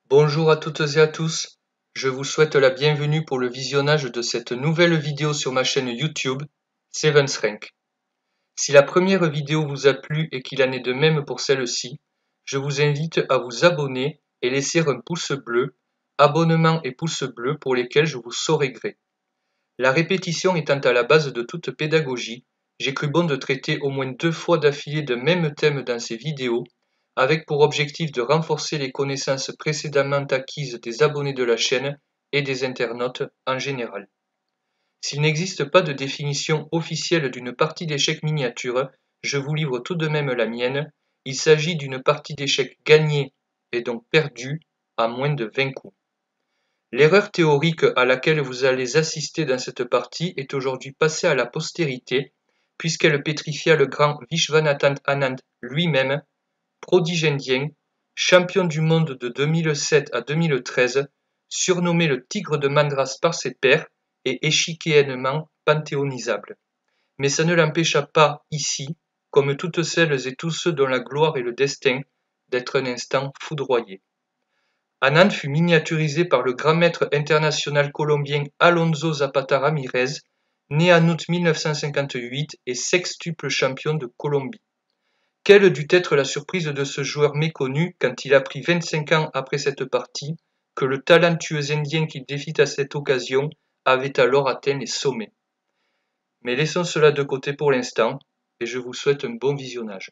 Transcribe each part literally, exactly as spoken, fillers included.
Bonjour à toutes et à tous, je vous souhaite la bienvenue pour le visionnage de cette nouvelle vidéo sur ma chaîne YouTube, Seven's Rank. Si la première vidéo vous a plu et qu'il en est de même pour celle-ci, je vous invite à vous abonner et laisser un pouce bleu, abonnement et pouce bleu pour lesquels je vous saurai gré. La répétition étant à la base de toute pédagogie, j'ai cru bon de traiter au moins deux fois d'affilée de même thème dans ces vidéos, avec pour objectif de renforcer les connaissances précédemment acquises des abonnés de la chaîne et des internautes en général. S'il n'existe pas de définition officielle d'une partie d'échecs miniature, je vous livre tout de même la mienne. Il s'agit d'une partie d'échecs gagnée et donc perdue à moins de vingt coups. L'erreur théorique à laquelle vous allez assister dans cette partie est aujourd'hui passée à la postérité, puisqu'elle pétrifia le grand Vishwanathan Anand lui-même, prodige indien, champion du monde de deux mille sept à deux mille treize, surnommé le tigre de Madras par ses pairs et échiquéennement panthéonisable. Mais ça ne l'empêcha pas ici, comme toutes celles et tous ceux dont la gloire est le destin, d'être un instant foudroyé. Anand fut miniaturisé par le grand maître international colombien Alonso Zapata Ramirez, né en août mille neuf cent cinquante-huit et sextuple champion de Colombie. Quelle dut être la surprise de ce joueur méconnu quand il apprit vingt-cinq ans après cette partie que le talentueux Indien qu'il défit à cette occasion avait alors atteint les sommets. Mais laissons cela de côté pour l'instant et je vous souhaite un bon visionnage.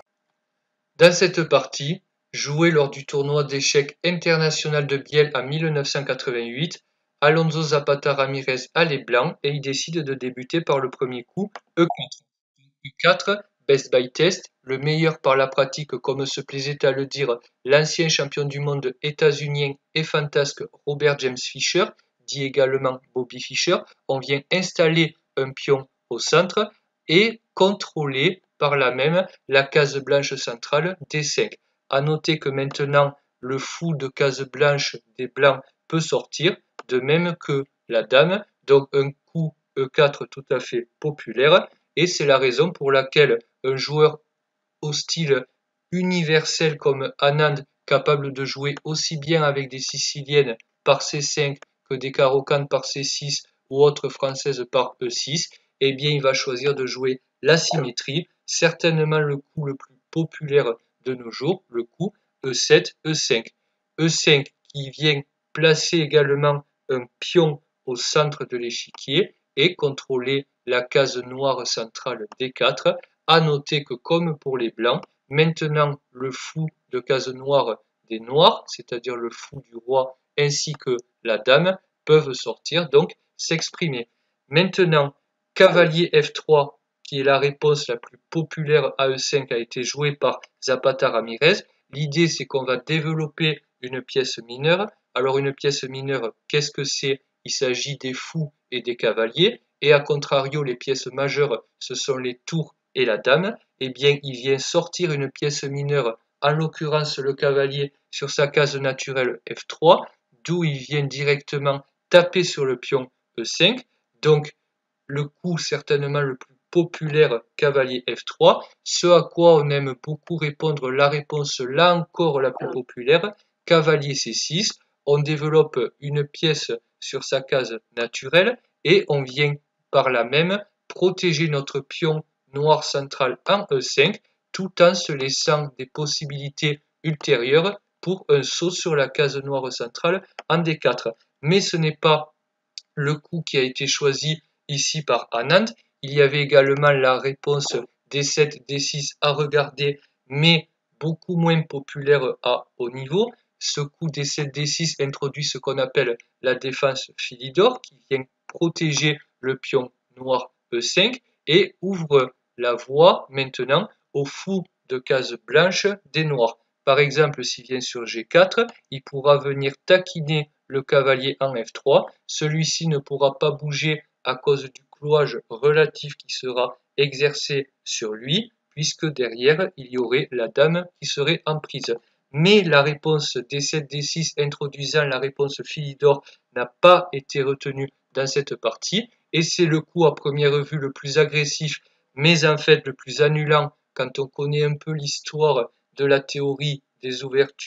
Dans cette partie, jouée lors du tournoi d'échecs international de Biel en mille neuf cent quatre-vingt-huit, Alonso Zapata Ramirez a les blancs et il décide de débuter par le premier coup E quatre. E quatre, best by test, le meilleur par la pratique comme se plaisait à le dire l'ancien champion du monde états-unien et fantasque Robert James Fischer, dit également Bobby Fischer. On vient installer un pion au centre et contrôler par là même la case blanche centrale D cinq. À noter que maintenant le fou de case blanche des blancs peut sortir, de même que la dame, donc un coup E quatre tout à fait populaire, et c'est la raison pour laquelle un joueur au style universel comme Anand, capable de jouer aussi bien avec des siciliennes par C cinq que des carocanes par C six ou autres françaises par E six, eh bien il va choisir de jouer la symétrie, certainement le coup le plus populaire de nos jours, le coup E sept, E cinq. E cinq qui vient placer également un pion au centre de l'échiquier et contrôler la case noire centrale D quatre. À noter que comme pour les blancs, maintenant le fou de case noire des noirs, c'est-à-dire le fou du roi ainsi que la dame, peuvent sortir, donc s'exprimer. Maintenant, cavalier F trois, qui est la réponse la plus populaire à E cinq, a été joué par Zapata Ramirez. L'idée, c'est qu'on va développer une pièce mineure. Alors une pièce mineure, qu'est-ce que c'est? Il s'agit des fous et des cavaliers. Et à contrario, les pièces majeures, ce sont les tours et la dame. Eh bien, il vient sortir une pièce mineure, en l'occurrence le cavalier, sur sa case naturelle F trois, d'où il vient directement taper sur le pion E cinq. Donc, le coup certainement le plus populaire, cavalier F trois, ce à quoi on aime beaucoup répondre la réponse là encore la plus populaire, cavalier C six, on développe une pièce sur sa case naturelle et on vient par là même protéger notre pion noir central en E cinq tout en se laissant des possibilités ultérieures pour un saut sur la case noire centrale en D quatre. Mais ce n'est pas le coup qui a été choisi ici par Anand. Il y avait également la réponse D sept, D six à regarder, mais beaucoup moins populaire à haut niveau. Ce coup D sept, D six introduit ce qu'on appelle la défense Philidor, qui vient protéger le pion noir E cinq et ouvre la voie maintenant au fou de case blanche des noirs. Par exemple, s'il vient sur G quatre, il pourra venir taquiner le cavalier en F trois. Celui-ci ne pourra pas bouger à cause du clouage relatif qui sera exercé sur lui, puisque derrière, il y aurait la dame qui serait en prise. Mais la réponse D sept, D six introduisant la réponse Philidor n'a pas été retenue dans cette partie, et c'est le coup à première vue le plus agressif, mais en fait le plus annulant quand on connaît un peu l'histoire de la théorie des ouvertures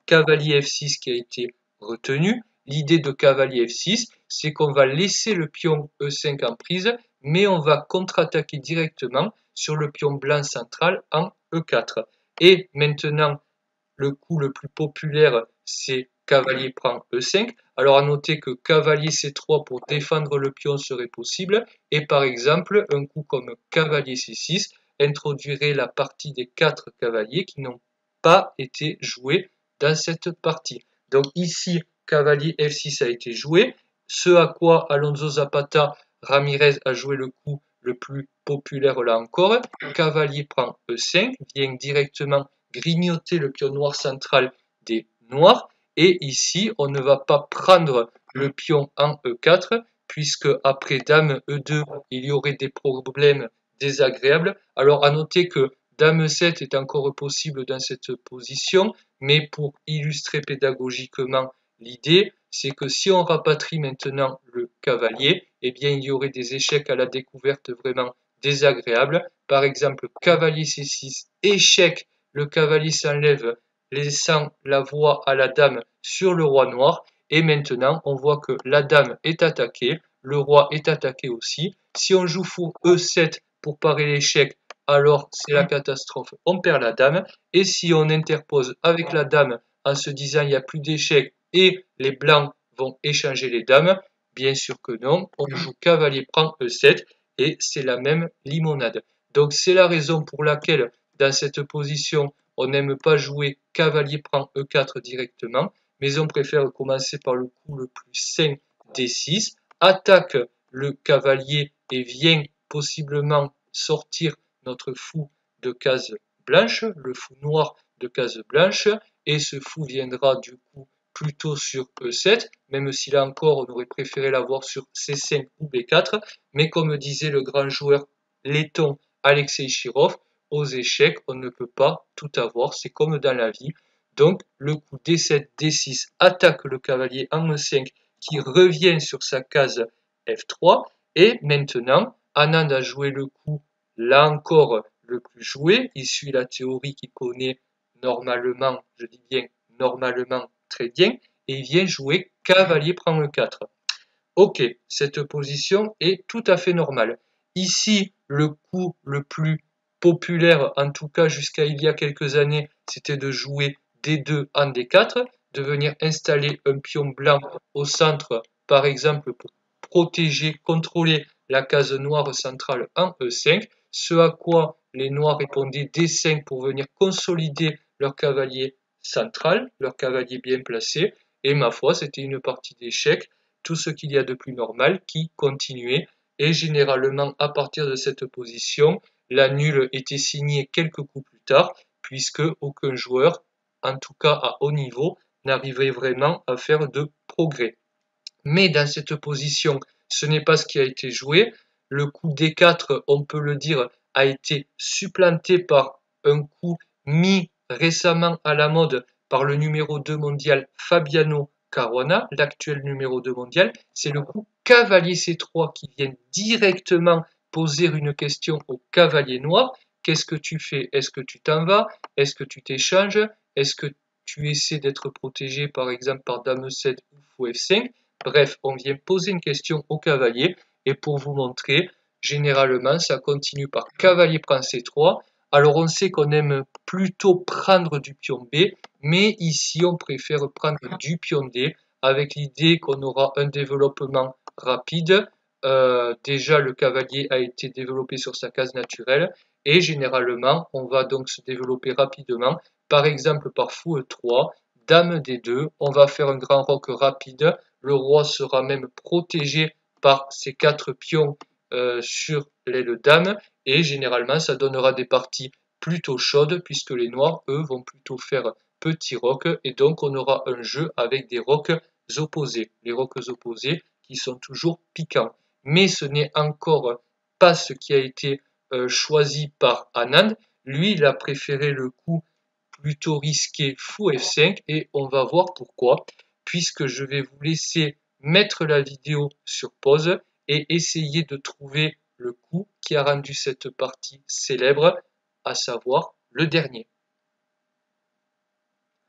cavalier F six qui a été retenu. L'idée de cavalier F six, c'est qu'on va laisser le pion E cinq en prise, mais on va contre-attaquer directement sur le pion blanc central en E quatre. Et maintenant, le coup le plus populaire, c'est cavalier prend E cinq. Alors à noter que cavalier C trois pour défendre le pion serait possible. Et par exemple, un coup comme cavalier C six introduirait la partie des quatre cavaliers qui n'ont pas été joués dans cette partie. Donc ici, cavalier F six a été joué. Ce à quoi Alonso Zapata Ramirez a joué le coup le plus populaire là encore. Cavalier prend E cinq, vient directement grignoter le pion noir central des noirs. Et ici, on ne va pas prendre le pion en E quatre, puisque après dame E deux, il y aurait des problèmes désagréables. Alors à noter que dame sept est encore possible dans cette position, mais pour illustrer pédagogiquement l'idée, c'est que si on rapatrie maintenant le cavalier, eh bien il y aurait des échecs à la découverte vraiment désagréables. Par exemple, cavalier C six, échec, le cavalier s'enlève, laissant la voie à la dame sur le roi noir. Et maintenant, on voit que la dame est attaquée, le roi est attaqué aussi. Si on joue fou E sept pour parer l'échec, alors c'est la catastrophe, on perd la dame. Et si on interpose avec la dame en se disant il n'y a plus d'échec et les blancs vont échanger les dames, bien sûr que non, on joue cavalier prend E sept et c'est la même limonade. Donc c'est la raison pour laquelle dans cette position on n'aime pas jouer cavalier prend E quatre directement, mais on préfère commencer par le coup le plus sain D six, attaque le cavalier et vient possiblement sortir notre fou de case blanche, le fou noir de case blanche, et ce fou viendra du coup plutôt sur E sept, même si là encore on aurait préféré l'avoir sur C cinq ou B quatre, mais comme disait le grand joueur letton Alexei Shirov, aux échecs on ne peut pas tout avoir, c'est comme dans la vie. Donc le coup D sept, D six attaque le cavalier en E cinq qui revient sur sa case F trois, et maintenant Anand a joué le coup, là encore le plus joué, il suit la théorie qu'il connaît normalement, je dis bien normalement très bien, et il vient jouer cavalier prend E quatre. Ok, cette position est tout à fait normale. Ici, le coup le plus populaire, en tout cas jusqu'à il y a quelques années, c'était de jouer D deux en D quatre, de venir installer un pion blanc au centre, par exemple pour protéger, contrôler la case noire centrale en E cinq, ce à quoi les noirs répondaient D cinq pour venir consolider leur cavalier central, leur cavalier bien placé, et ma foi, c'était une partie d'échecs, tout ce qu'il y a de plus normal qui continuait, et généralement à partir de cette position, la nulle était signée quelques coups plus tard, puisque aucun joueur, en tout cas à haut niveau, n'arrivait vraiment à faire de progrès. Mais dans cette position, ce n'est pas ce qui a été joué. Le coup D quatre, on peut le dire, a été supplanté par un coup mis récemment à la mode par le numéro deux mondial Fabiano Caruana, l'actuel numéro deux mondial. C'est le coup cavalier C trois qui vient directement poser une question au cavalier noir. Qu'est-ce que tu fais? Est-ce que tu t'en vas? Est-ce que tu t'échanges? Est-ce que tu essaies d'être protégé par exemple par dame sept ou fou F cinq? Bref, on vient poser une question au cavalier, et pour vous montrer, généralement, ça continue par cavalier prend C trois. Alors on sait qu'on aime plutôt prendre du pion B, mais ici on préfère prendre du pion D, avec l'idée qu'on aura un développement rapide. Euh, déjà le cavalier a été développé sur sa case naturelle, et généralement on va donc se développer rapidement, par exemple par fou E trois, dame D deux, on va faire un grand roc rapide, le roi sera même protégé par ses quatre pions euh, sur l'aile dame, et généralement ça donnera des parties plutôt chaudes, puisque les noirs, eux, vont plutôt faire petit roc, et donc on aura un jeu avec des rocs opposés, les rocs opposés qui sont toujours piquants. Mais ce n'est encore pas ce qui a été euh, choisi par Anand. Lui, il a préféré le coup plutôt risqué fou F cinq, et on va voir pourquoi, puisque je vais vous laisser mettre la vidéo sur pause et essayer de trouver le coup qui a rendu cette partie célèbre, à savoir le dernier.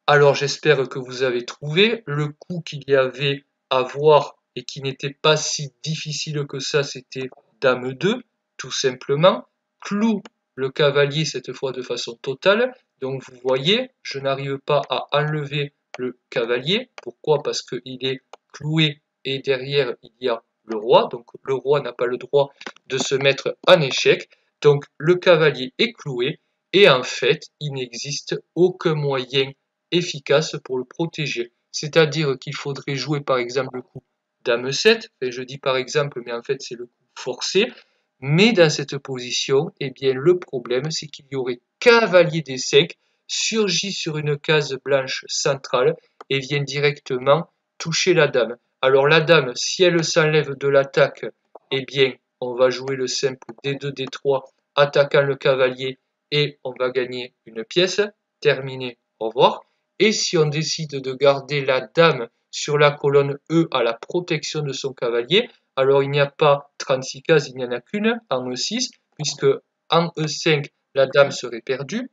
Alors j'espère que vous avez trouvé. Le coup qu'il y avait à voir et qui n'était pas si difficile que ça, c'était dame deux, tout simplement. Cloue le cavalier cette fois de façon totale. Donc vous voyez, je n'arrive pas à enlever le cavalier. Pourquoi? Parce qu'il est cloué et derrière il y a le roi. Donc le roi n'a pas le droit de se mettre en échec. Donc le cavalier est cloué et en fait il n'existe aucun moyen efficace pour le protéger. C'est-à-dire qu'il faudrait jouer par exemple le coup dame sept, et je dis par exemple, mais en fait c'est le coup forcé, mais dans cette position, eh bien le problème c'est qu'il y aurait cavalier d cinq, surgit sur une case blanche centrale et vient directement toucher la dame. Alors la dame, si elle s'enlève de l'attaque, eh bien on va jouer le simple d deux d trois, attaquant le cavalier et on va gagner une pièce. Terminé, au revoir. Et si on décide de garder la dame sur la colonne E à la protection de son cavalier, alors il n'y a pas trente-six cases, il n'y en a qu'une en E six, puisque en E cinq, la dame serait perdue.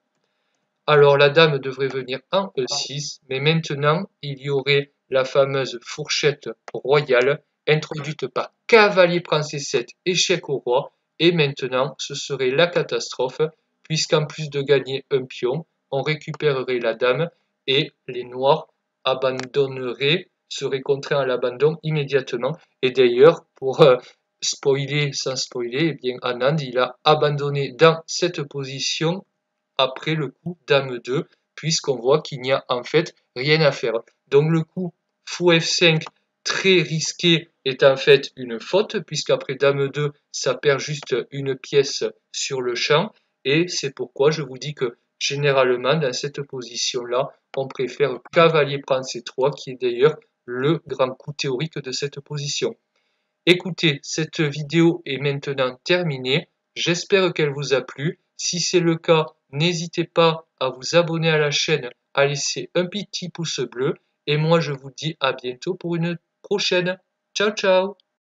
Alors la dame devrait venir en E six, mais maintenant, il y aurait la fameuse fourchette royale, introduite par cavalier prend C sept, échec au roi, et maintenant, ce serait la catastrophe, puisqu'en plus de gagner un pion, on récupérerait la dame, et les noirs abandonneraient, seraient contraints à l'abandon immédiatement. Et d'ailleurs, pour euh, spoiler sans spoiler, eh bien Anand, il a abandonné dans cette position après le coup dame deux, puisqu'on voit qu'il n'y a en fait rien à faire. Donc le coup fou F cinq très risqué est en fait une faute, puisqu'après dame deux, ça perd juste une pièce sur le champ, et c'est pourquoi je vous dis que généralement dans cette position-là, on préfère cavalier prend C trois, qui est d'ailleurs le grand coup théorique de cette position. Écoutez, cette vidéo est maintenant terminée. J'espère qu'elle vous a plu. Si c'est le cas, n'hésitez pas à vous abonner à la chaîne, à laisser un petit pouce bleu. Et moi, je vous dis à bientôt pour une prochaine. Ciao, ciao!